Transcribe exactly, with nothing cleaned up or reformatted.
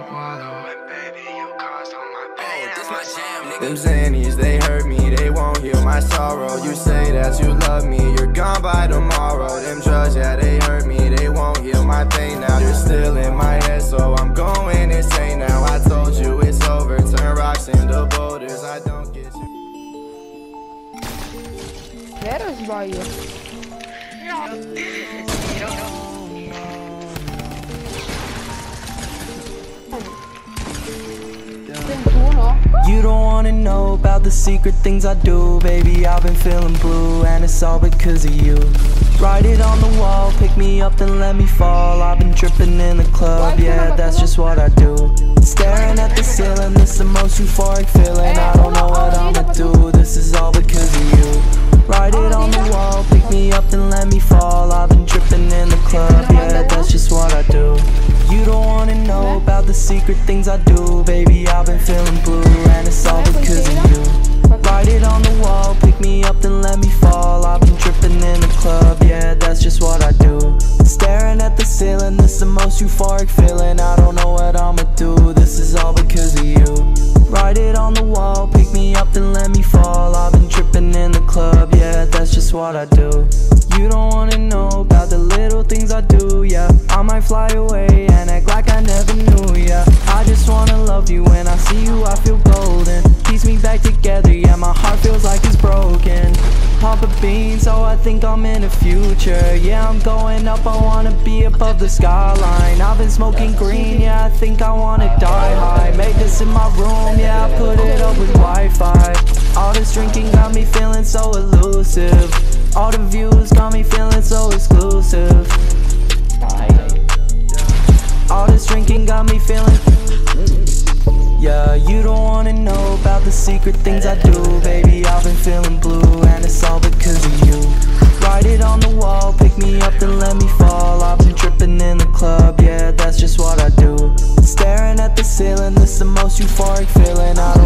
wallow. And baby, you caused all my pain. Oh, this my jam, nigga. Them Xannies, they hurt me, they won't heal my sorrow. You say that you love me, you're gone by tomorrow. Them drugs, yeah, they hurt me, they won't heal my pain now. You're still in my head, so I'm going insane now. I told you it's over, turn rocks into boulders. I don't get you. Quero esbaia. You don't wanna know about the secret things I do. Baby, I've been feeling blue, and it's all because of you. Write it on the wall, pick me up then let me fall. I've been tripping in the club, yeah, that's just what I do. Staring at the ceiling, this the most euphoric feeling. I don't know what I'ma do, this is all because of you. Write it on the wall, pick me up then let me fall. I've been tripping in the club, yeah, that's just what I do. You don't wanna know about the secret things I do. Baby, I've been feeling blue, and it's all because of you. Write it on the wall, pick me up then let me fall. I've been tripping in the club, yeah, that's just what I do. Staring at the ceiling, this the most euphoric feeling. I don't know what I'ma do, this is all because of you. Write it on the wall, pick me up then let me fall. I've been tripping in the club, yeah, that's just what I do. You don't wanna know about the little things I do, yeah. I might fly away and act like I never knew, yeah. I just wanna love you, when I see you I feel golden. Piece me back together, yeah, my heart feels like it's broken. Pop a bean, so I think I'm in the future. Yeah, I'm going up, I wanna be above the skyline. I've been smoking green, yeah, I think I wanna die high. Made this in my room, yeah, I put it up with Wi-Fi. All this drinking got me feeling so elusive. All the views got me feeling so exclusive. All this drinking got me feeling. Yeah, you don't wanna know about the secret things I do. Baby, I've been feeling blue, and it's all because of you. Write it on the wall, pick me up then let me fall. I've been tripping in the club, yeah, that's just what I do. Staring at the ceiling, this the most euphoric feeling. I don't